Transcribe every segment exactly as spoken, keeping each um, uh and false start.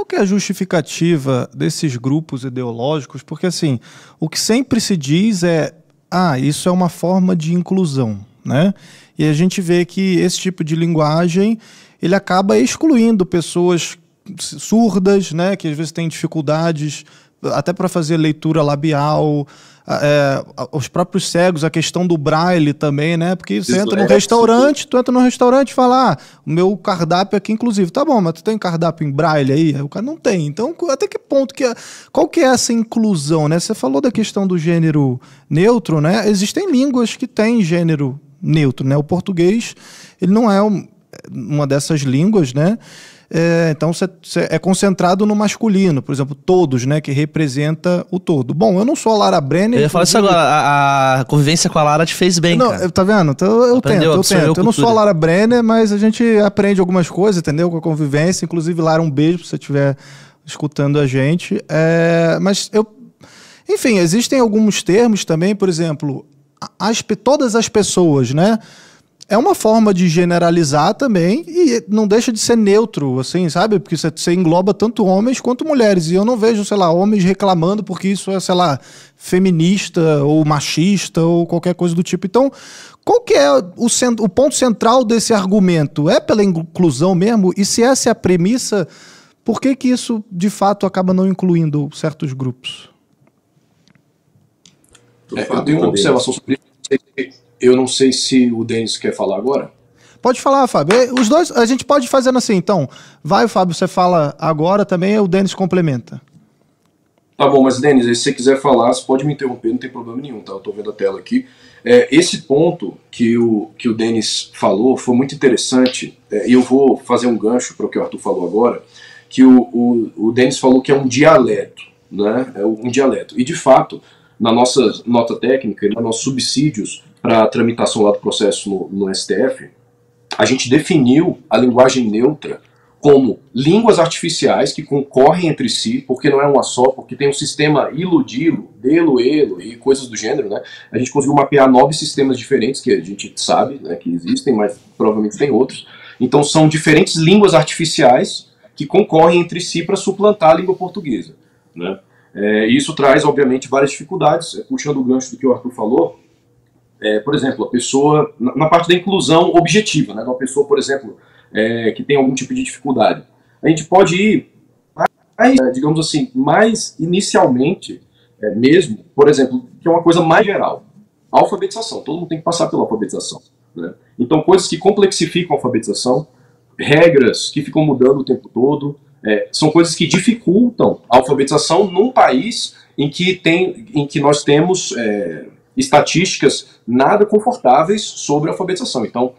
que é a justificativa desses grupos ideológicos? Porque, assim, o que sempre se diz é, ah, isso é uma forma de inclusão, né? E a gente vê que esse tipo de linguagem, ele acaba excluindo pessoas surdas, né, que às vezes têm dificuldades até para fazer leitura labial, é, os próprios cegos, a questão do braille também, né, porque você entra num restaurante, tu entra num restaurante e fala, ah, o meu cardápio aqui, inclusive, tá bom, mas tu tem cardápio em braille aí? Aí o cara não tem. Então, até que ponto que é, qual que é essa inclusão, né? Você falou da questão do gênero neutro, né? Existem línguas que têm gênero neutro, né? O português, ele não é um, uma dessas línguas, né? É, então você é concentrado no masculino, por exemplo, todos, né, que representa o todo. Bom, eu não sou a Lara Brenner. Eu ia falar isso agora, a, a convivência com a Lara te fez bem, não, cara. Tá vendo? Então, eu Aprendeu, tento, eu tento. Eu não sou a Lara Brenner, mas a gente aprende algumas coisas, entendeu? Com a convivência. Inclusive, Lara, um beijo se você estiver escutando a gente. É, mas eu... Enfim, existem alguns termos também, por exemplo, as, todas as pessoas, né? É uma forma de generalizar também e não deixa de ser neutro, assim, sabe? Porque você engloba tanto homens quanto mulheres. E eu não vejo, sei lá, homens reclamando porque isso é, sei lá, feminista ou machista ou qualquer coisa do tipo. Então, qual que é o, o ponto central desse argumento? É pela inclusão mesmo? E se essa é a premissa, por que que isso, de fato, acaba não incluindo certos grupos? É, eu tenho uma observação sobre isso. Eu não sei se o Denis quer falar agora. Pode falar, Fábio. Os dois, a gente pode ir fazendo assim, então. Vai, Fábio, você fala agora também, o Denis complementa. Tá bom, mas Denis, se você quiser falar, você pode me interromper, não tem problema nenhum, tá? Eu tô vendo a tela aqui. É, esse ponto que o, que o Denis falou foi muito interessante, é, e eu vou fazer um gancho para o que o Arthur falou agora, que o, o, o Denis falou que é um dialeto, né? É um dialeto. E, de fato, na nossa nota técnica e nos nossos subsídios para a tramitação lá do processo no, no S T F, a gente definiu a linguagem neutra como línguas artificiais que concorrem entre si, porque não é uma só, porque tem um sistema ilo-dilo, delo-elo e coisas do gênero, né? A gente conseguiu mapear nove sistemas diferentes, que a gente sabe, né, que existem, mas provavelmente tem outros. Então são diferentes línguas artificiais que concorrem entre si para suplantar a língua portuguesa, né? É, isso traz, obviamente, várias dificuldades, é, puxando o gancho do que o Arthur falou. É, por exemplo, a pessoa, na, na parte da inclusão objetiva, né, uma pessoa, por exemplo, é, que tem algum tipo de dificuldade, a gente pode ir, mais, digamos assim, mais inicialmente, é, mesmo, por exemplo, que é uma coisa mais geral, a alfabetização. Todo mundo tem que passar pela alfabetização, né? Então, coisas que complexificam a alfabetização, regras que ficam mudando o tempo todo, é, são coisas que dificultam a alfabetização num país em que, tem, em que nós temos é, estatísticas nada confortáveis sobre a alfabetização. Então,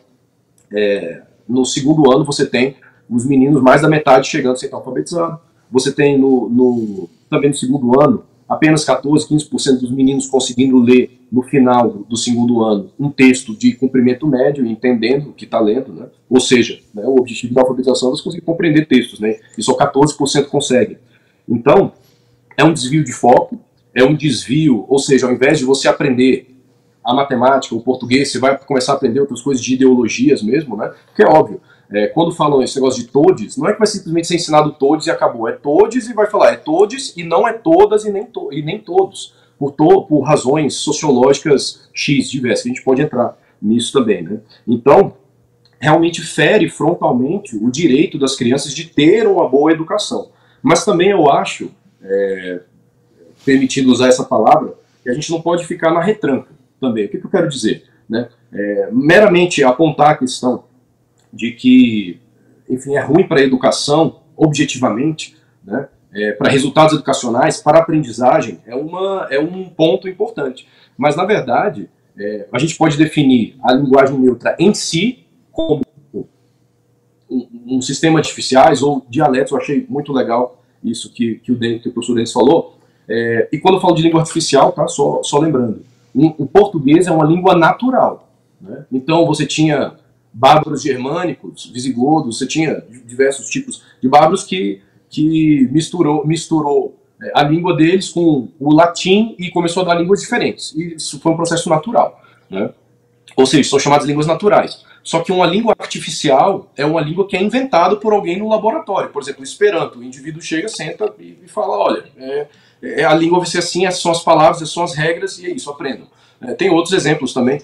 é, no segundo ano você tem os meninos, mais da metade chegando sem estar alfabetizado. Você tem no, no, também no segundo ano, apenas quatorze, quinze por cento dos meninos conseguindo ler no final do, do segundo ano um texto de comprimento médio, entendendo o que está lendo, né? Ou seja, né, o objetivo da alfabetização é você conseguir compreender textos, né? E só quatorze por cento conseguem. Então, é um desvio de foco, é um desvio, ou seja, ao invés de você aprender a matemática, o português, você vai começar a aprender outras coisas de ideologias mesmo, né? Porque é óbvio, é, quando falam esse negócio de todes, não é que vai simplesmente ser ensinado todes e acabou, é todes e vai falar, é todes e não é todas e nem, to e nem todos, por, to por razões sociológicas X diversas, a gente pode entrar nisso também, né? Então, realmente fere frontalmente o direito das crianças de ter uma boa educação. Mas também eu acho, é, permitindo usar essa palavra, que a gente não pode ficar na retranca também. O que, que eu quero dizer? Né? É, meramente apontar a questão de que, enfim, é ruim para a educação, objetivamente, né? É, para resultados educacionais, para a aprendizagem, é, uma, é um ponto importante. Mas, na verdade, é, a gente pode definir a linguagem neutra em si como um, um sistema de artificiais ou dialetos. Eu achei muito legal isso que, que, o, Denis, que o professor Denis falou. É, e quando eu falo de língua artificial, tá, só, só lembrando, um, o português é uma língua natural, né? Então você tinha bárbaros germânicos, visigodos, você tinha diversos tipos de bárbaros que, que misturou, misturou é, a língua deles com o latim e começou a dar línguas diferentes. E isso foi um processo natural, né? Ou seja, são chamadas línguas naturais. Só que uma língua artificial é uma língua que é inventada por alguém no laboratório. Por exemplo, o Esperanto. O indivíduo chega, senta e fala, olha, é, é, a língua vai ser assim, essas são as palavras, essas são as regras, e é isso, aprendam. É, tem outros exemplos também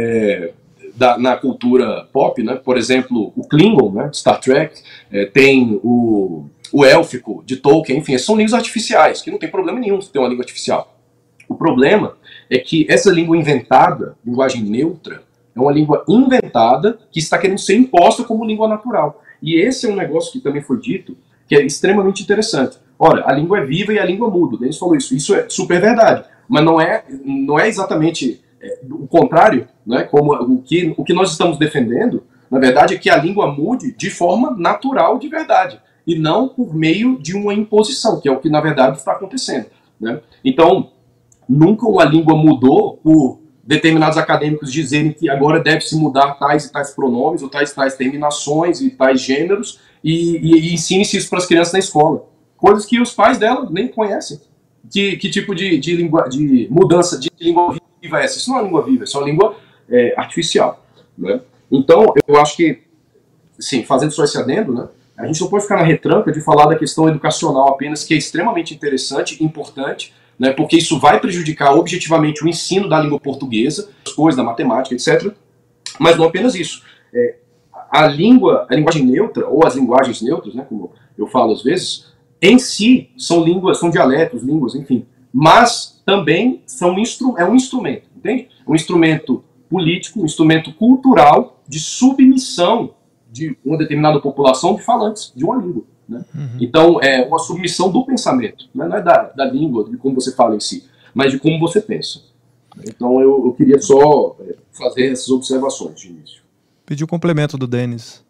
é, da, na cultura pop, né? Por exemplo, o Klingon, né, de Star Trek, é, tem o, o élfico de Tolkien, enfim, são línguas artificiais, que não tem problema nenhum ter uma língua artificial. O problema é que essa língua inventada, linguagem neutra, é uma língua inventada que está querendo ser imposta como língua natural. E esse é um negócio que também foi dito, que é extremamente interessante. Ora, a língua é viva e a língua muda. O Denis falou isso. Isso é super verdade. Mas não é, não é exatamente é, o contrário, né? Como o que, o que nós estamos defendendo, na verdade, é que a língua mude de forma natural de verdade. E não por meio de uma imposição, que é o que, na verdade, está acontecendo, né? Então, nunca uma língua mudou por determinados acadêmicos dizerem que agora deve-se mudar tais e tais pronomes, ou tais e tais terminações e tais gêneros, e, e, e ensine-se isso para as crianças na escola. Coisas que os pais dela nem conhecem. Que, que tipo de, de, língua, de mudança de língua viva é essa? Isso não é uma língua viva, isso é uma língua é, artificial, né? Então, eu acho que, sim, fazendo só esse adendo, né, a gente não pode ficar na retranca de falar da questão educacional apenas, que é extremamente interessante, importante, né, porque isso vai prejudicar objetivamente o ensino da língua portuguesa, as coisas da matemática, etcétera. Mas não apenas isso. É, a língua, a linguagem neutra, ou as linguagens neutras, né, como eu falo às vezes, em si são línguas, são dialetos, línguas, enfim. Mas também são instru é um instrumento, entende? Um instrumento político, um instrumento cultural de submissão de uma determinada população de falantes de uma língua. Né? Uhum. Então, é uma submissão do pensamento, né? Não é da, da língua, de como você fala em si, mas de como você pensa. Então, eu, eu queria só fazer essas observações de início. Pedi o complemento do Denis.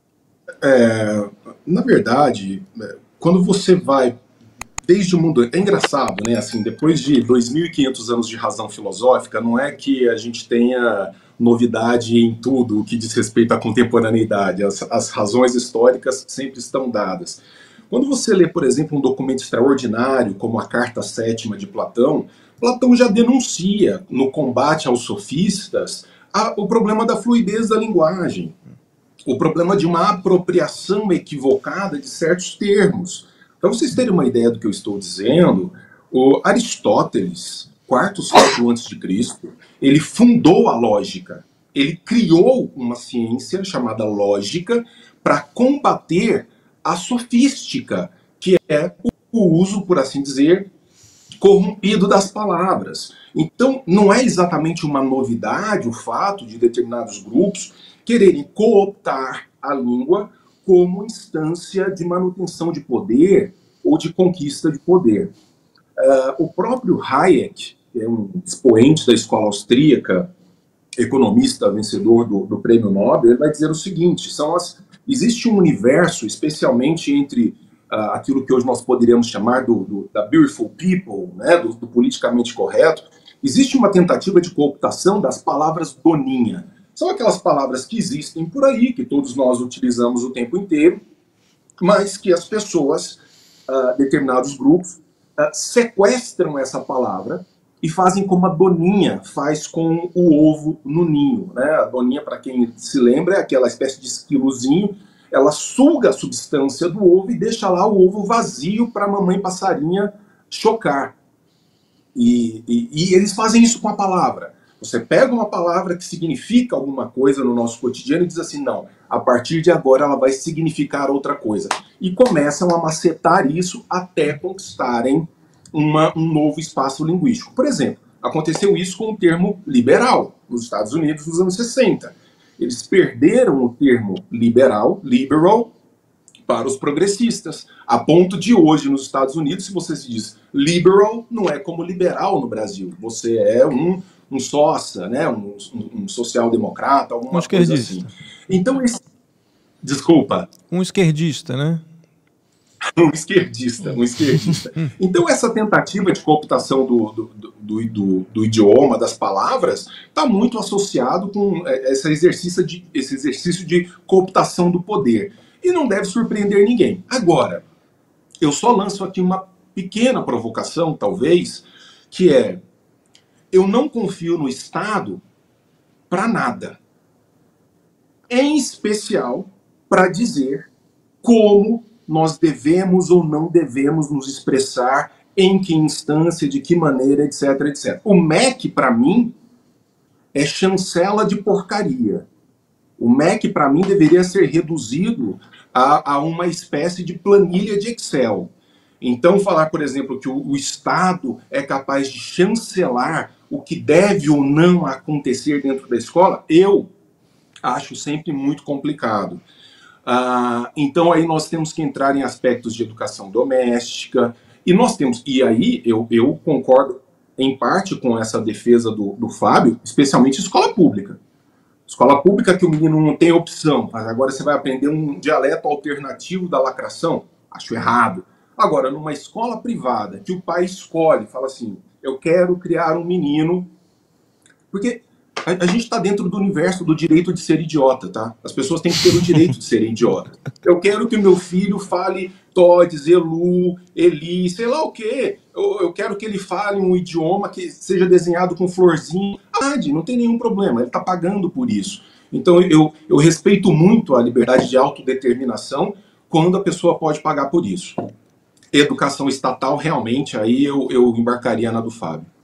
É, na verdade, quando você vai desde o mundo... É engraçado, né? Assim, depois de dois mil e quinhentos anos de razão filosófica, não é que a gente tenha novidade em tudo o que diz respeito à contemporaneidade. As, as razões históricas sempre estão dadas. Quando você lê, por exemplo, um documento extraordinário, como a Carta Sétima de Platão, Platão já denuncia, no combate aos sofistas, a, o problema da fluidez da linguagem, o problema de uma apropriação equivocada de certos termos. Para vocês terem uma ideia do que eu estou dizendo, o Aristóteles, quarto século antes de Cristo, ele fundou a lógica. Ele criou uma ciência chamada lógica para combater a sofística, que é o uso, por assim dizer, corrompido das palavras. Então, não é exatamente uma novidade o fato de determinados grupos quererem cooptar a língua como instância de manutenção de poder ou de conquista de poder. Uh, o próprio Hayek, que é um expoente da escola austríaca, economista vencedor do, do prêmio Nobel, ele vai dizer o seguinte, são as, existe um universo, especialmente entre uh, aquilo que hoje nós poderíamos chamar do, do, da beautiful people, né, do, do politicamente correto, existe uma tentativa de cooptação das palavras doninha. São aquelas palavras que existem por aí, que todos nós utilizamos o tempo inteiro, mas que as pessoas, uh, determinados grupos, uh, sequestram essa palavra e fazem como a doninha faz com o ovo no ninho, né? A doninha, para quem se lembra, é aquela espécie de esquilozinho, ela suga a substância do ovo e deixa lá o ovo vazio para a mamãe passarinha chocar. E, e, e eles fazem isso com a palavra. Você pega uma palavra que significa alguma coisa no nosso cotidiano e diz assim, não, a partir de agora ela vai significar outra coisa. E começam a macetar isso até conquistarem uma, um novo espaço linguístico. Por exemplo, aconteceu isso com o termo liberal nos Estados Unidos nos anos sessenta. Eles perderam o termo liberal, liberal, para os progressistas, a ponto de hoje nos Estados Unidos, se você se diz liberal, não é como liberal no Brasil. Você é um, um sócia, né? um, um, um social-democrata, alguma um coisa assim. Então, esse... Desculpa. Um esquerdista, né? um esquerdista, um esquerdista. Então, essa tentativa de cooptação do, do, do, do, do idioma, das palavras, está muito associado com esse exercício, de, esse exercício de cooptação do poder. E não deve surpreender ninguém. Agora, eu só lanço aqui uma pequena provocação, talvez, que é, eu não confio no Estado para nada. em especial para dizer como nós devemos ou não devemos nos expressar, em que instância, de que maneira, etc, etcétera. O M E C, para mim, é chancela de porcaria. O M E C, para mim, deveria ser reduzido a, a uma espécie de planilha de Excel. Então, falar, por exemplo, que o, o Estado é capaz de chancelar o que deve ou não acontecer dentro da escola, eu acho sempre muito complicado. Ah, então, aí nós temos que entrar em aspectos de educação doméstica, e nós temos, e aí eu, eu concordo em parte com essa defesa do, do Fábio, especialmente escola pública. Escola pública que o menino não tem opção, mas agora você vai aprender um dialeto alternativo da lacração, acho errado. Agora, numa escola privada, que o pai escolhe, fala assim, eu quero criar um menino, porque a, a gente está dentro do universo do direito de ser idiota, tá? As pessoas têm que ter o direito de serem idiotas. Eu quero que o meu filho fale Todd, Zelu, Eli, sei lá o quê. Eu, eu quero que ele fale um idioma que seja desenhado com florzinha. Ah, não tem nenhum problema, ele está pagando por isso. Então eu, eu respeito muito a liberdade de autodeterminação quando a pessoa pode pagar por isso. Educação estatal, realmente, aí eu, eu embarcaria na do Fábio.